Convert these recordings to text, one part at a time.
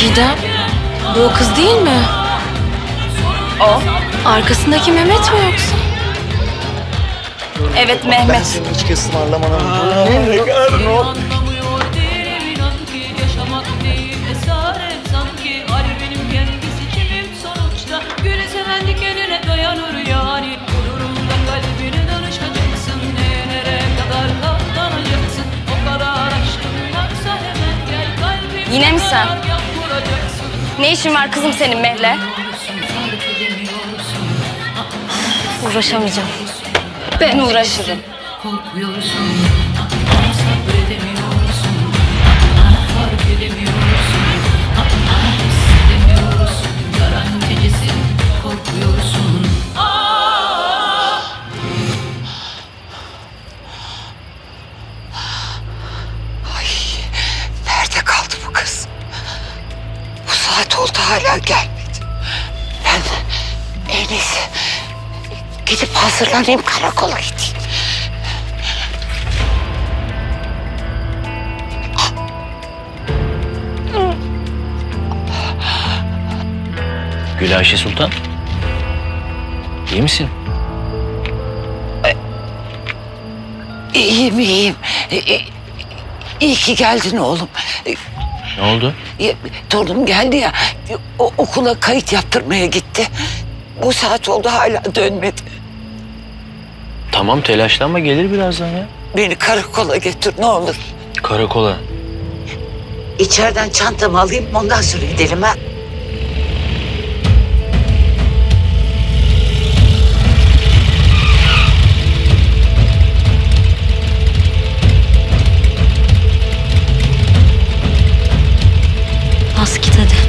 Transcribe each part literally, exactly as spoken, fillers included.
Çiğdem, bu o kız değil mi? O. Arkasındaki Mehmet mi yoksa? Evet Mehmet. Ben senin içki ısmarlamana... Ne kadar not. Yine mi sen? Ne işin var kızım senin Mehle? Uğraşamayacağım. Ben uğraşırım. Hala gelmedi. Ben en iyisi gidip hazırlanayım, karakola gideyim. Gülayşe Sultan. İyi misin? İyiyim, iyiyim. İyi ki geldin oğlum. Ne oldu? Torunum geldi ya, o, okula kayıt yaptırmaya gitti. Bu saat oldu hala dönmedi. Tamam, telaşlanma, gelir birazdan ya. Beni karakola götür ne olur. Karakola? İçeriden çantamı alayım, ondan sonra gidelim ha. Bas git hadi.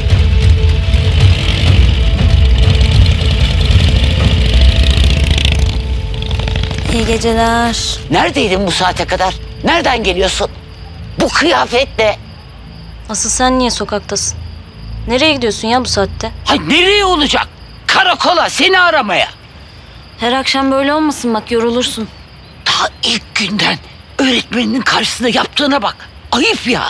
İyi geceler. Neredeydin bu saate kadar? Nereden geliyorsun? Bu kıyafetle. Asıl sen niye sokaktasın? Nereye gidiyorsun ya bu saatte? Hay nereye olacak? Karakola, seni aramaya. Her akşam böyle olmasın bak, yorulursun. Daha ilk günden öğretmeninin karşısında yaptığına bak. Ayıp ya.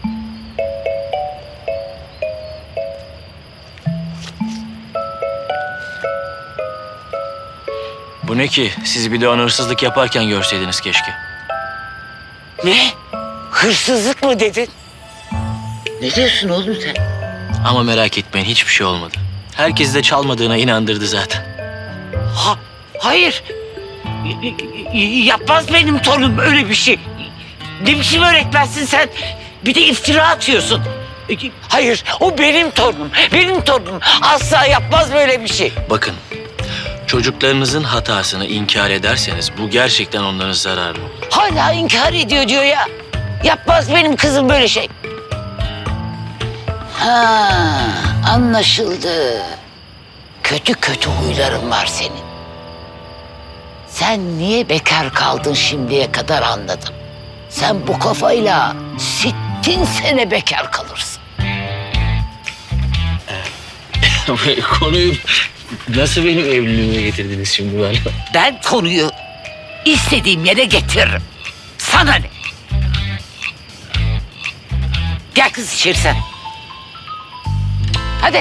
Bu ne ki? Sizi bir de hırsızlık yaparken görseydiniz keşke. Ne? Hırsızlık mı dedin? Ne diyorsun oğlum sen? Ama merak etmeyin, hiçbir şey olmadı. Herkes de çalmadığına inandırdı zaten. Ha, hayır. Y- y- yapmaz benim torunum öyle bir şey. Ne biçim öğretmensin sen? Bir de iftira atıyorsun. Hayır, o benim torunum. Benim torunum. Asla yapmaz böyle bir şey. Bakın, çocuklarınızın hatasını inkar ederseniz bu gerçekten onların zararı olur. Hala inkar ediyor diyor ya. Yapmaz benim kızım böyle şey. Ha, anlaşıldı. Kötü kötü huyların var senin. Sen niye bekar kaldın şimdiye kadar anladım. Sen bu kafayla sittin sene bekar kalırsın. Konuyu nasıl benim evliliğime getirdiniz şimdi bana? Ben konuyu istediğim yere getiririm. Sana ne? Gel kız içeri sen. Hadi.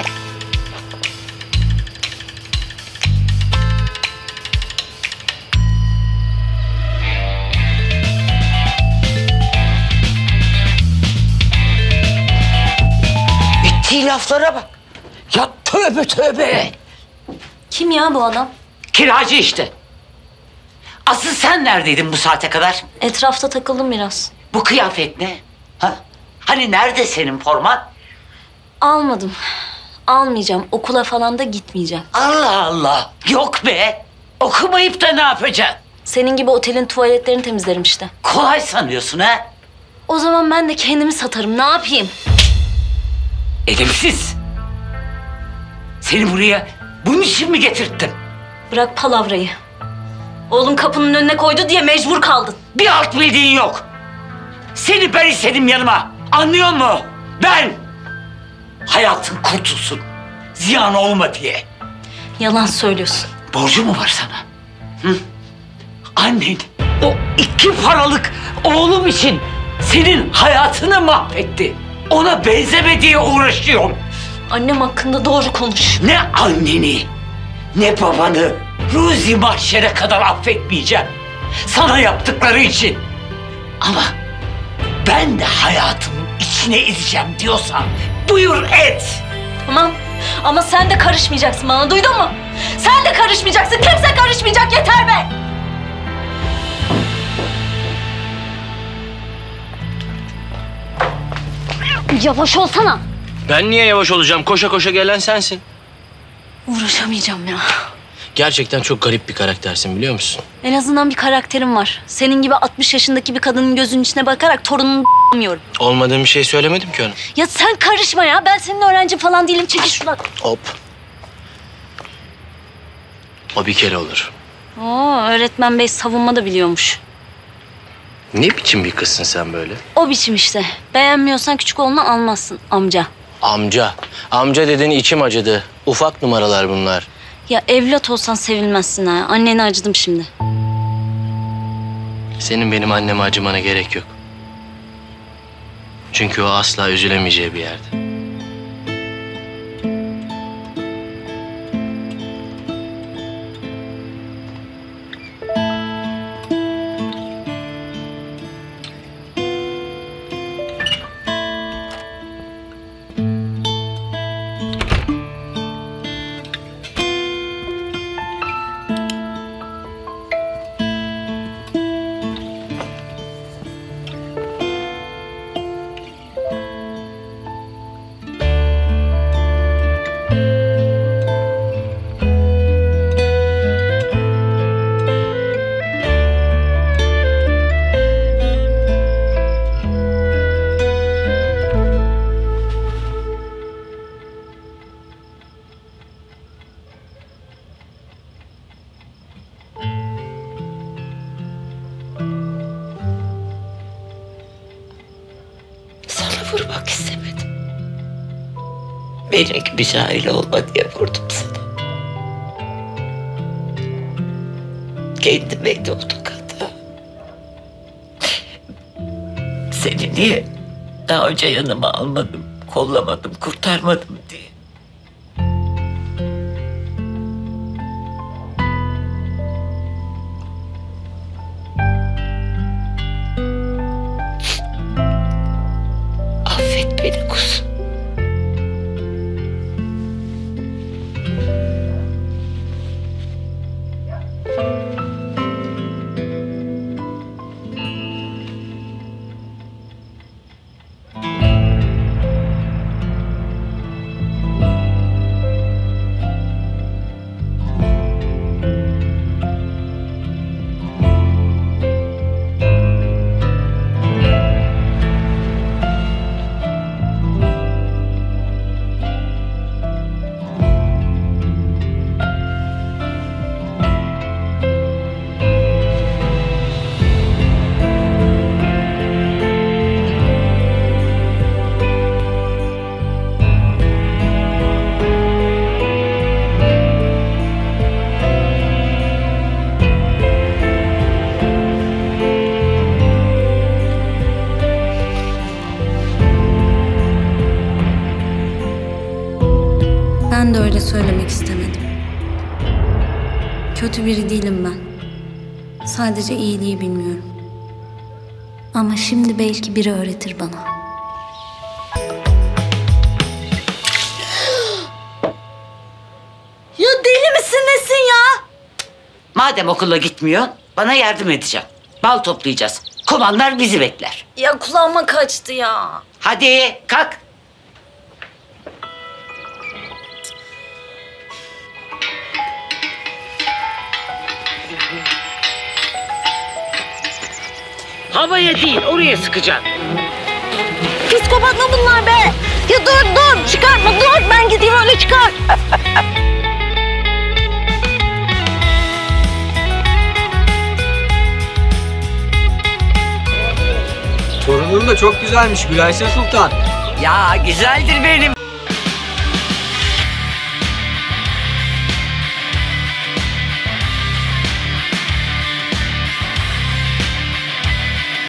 Ettiği laflara bak. Ya tövbe tövbe. Kim ya bu adam? Kiracı işte. Asıl sen neredeydin bu saate kadar? Etrafta takıldım biraz. Bu kıyafet ne? Ha? Hani nerede senin forman? Almadım. Almayacağım. Okula falan da gitmeyeceğim. Allah Allah. Yok be. Okumayıp da ne yapacaksın? Senin gibi otelin tuvaletlerini temizlerim işte. Kolay sanıyorsun ha? O zaman ben de kendimi satarım. Ne yapayım? Edepsiz. Seni buraya bunun için mi getirttim? Bırak palavrayı. Oğlum kapının önüne koydu diye mecbur kaldın. Bir alt bildiğin yok. Seni ben istedim yanıma. Anlıyor musun? Ben. Hayatın kurtulsun. Ziyan olma diye. Yalan söylüyorsun. Borcu mu var sana? Hı? Annen o iki paralık oğlum için senin hayatını mahvetti. Ona benzeme diye uğraşıyorum. Annem hakkında doğru konuş. Ne anneni, ne babanı Ruzi mahşere kadar affetmeyeceğim. Sana yaptıkları için. Ama ben de hayatımın içine ezeceğim diyorsan buyur et. Tamam ama sen de karışmayacaksın bana, duydun mu? Sen de karışmayacaksın, kimse karışmayacak, yeter be! Yavaş olsana. Ben niye yavaş olacağım? Koşa koşa gelen sensin. Uğraşamayacağım ya. Gerçekten çok garip bir karaktersin, biliyor musun? En azından bir karakterim var. Senin gibi altmış yaşındaki bir kadının gözünün içine bakarak torununu d**miyorum. Olmadığım bir şey söylemedim ki ona. Ya sen karışma ya. Ben senin öğrencin falan değilim. Çekil şuradan. Hop. O bir kere olur. Oo, öğretmen bey savunma da biliyormuş. Ne biçim bir kızsın sen böyle? O biçim işte. Beğenmiyorsan küçük oğlunu almazsın amca. Amca. Amca dediğin içim acıdı. Ufak numaralar bunlar. Ya evlat olsan sevilmezsin ha. Annene acıdım şimdi. Senin benim anneme acımana gerek yok. Çünkü o asla üzülemeyeceği bir yerde. Sana vurmak istemedim. Melek bir cahil olma diye vurdum sana. Kendime olduk hata. Seni niye daha önce yanıma almadım, kollamadım, kurtarmadım diye. Affet beni kuzum. Ben de öyle söylemek istemedim. Kötü biri değilim ben. Sadece iyiliği bilmiyorum. Ama şimdi belki biri öğretir bana. Ya deli misin nesin ya? Madem okula gitmiyorsun, bana yardım edeceğim. Bal toplayacağız. Komanlar bizi bekler. Ya kulağıma kaçtı ya. Hadi kalk. Havaya değil, oraya sıkacaksın. Psikopat mı bunlar be? Ya dur dur çıkartma dur ben gideyim öyle çıkar. Torunun da çok güzelmiş Gülayşe Sultan. Ya güzeldir benim